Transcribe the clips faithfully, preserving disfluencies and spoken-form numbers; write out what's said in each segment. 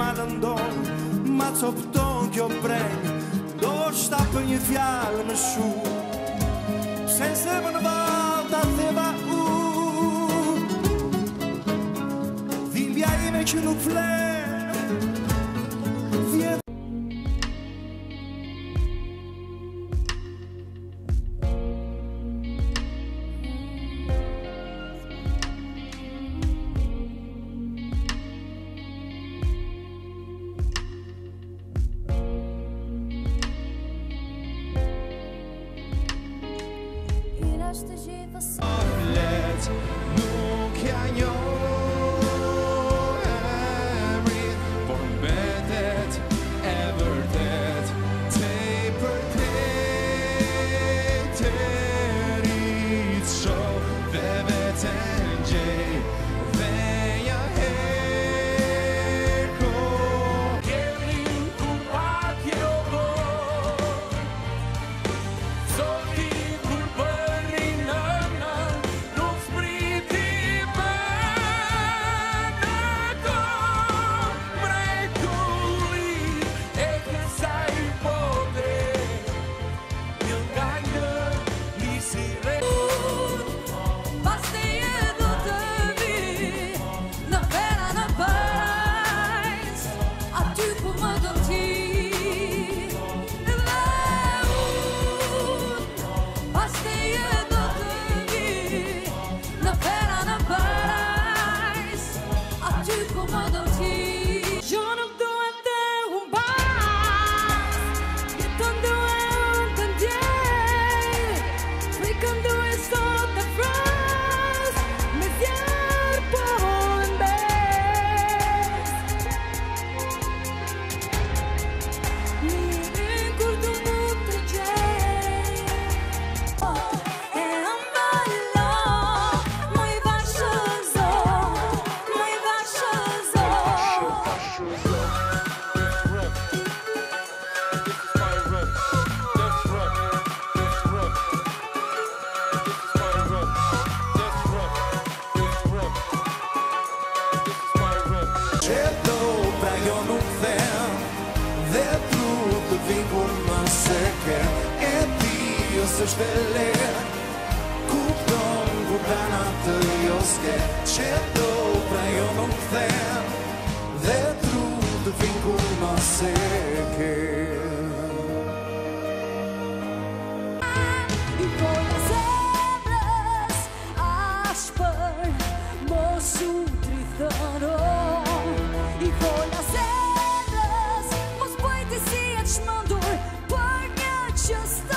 ma lëndon, ma copton kjo breng, do shta për një fjalë më shumë, se se më në val ta theva u, dhimbja ime që nuk flet, vjet. Është gjithë Let nuk ja njoh emrin, por mbetet e vërtet tepër tek të rit shoh dhe veten gjej dhe ja herë kohë Kelin ku pak jo bo Zoti kur bëri S'është e lehtë, kupton kur dana të joske, që do pra jo nuk them, dhe tru të vinë kur ma seke. I folja zemrës ashpër, mos u trithëno. I folja zemrës, mos bëjti si e çmendur, për një që s'të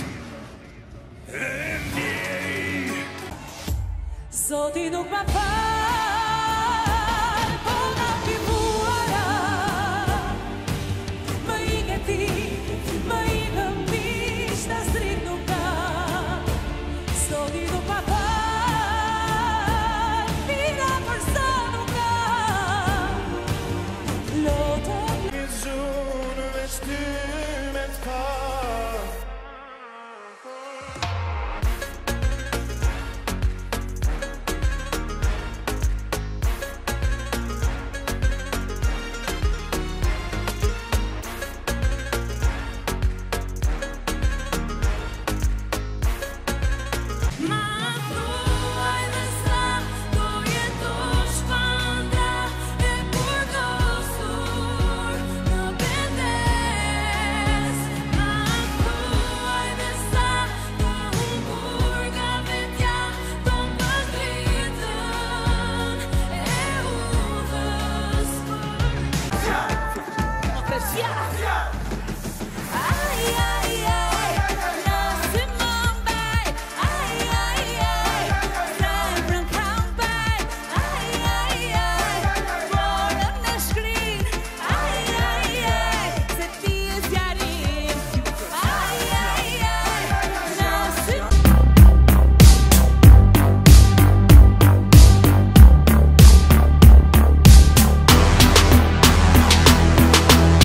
Zoti nuk ma fa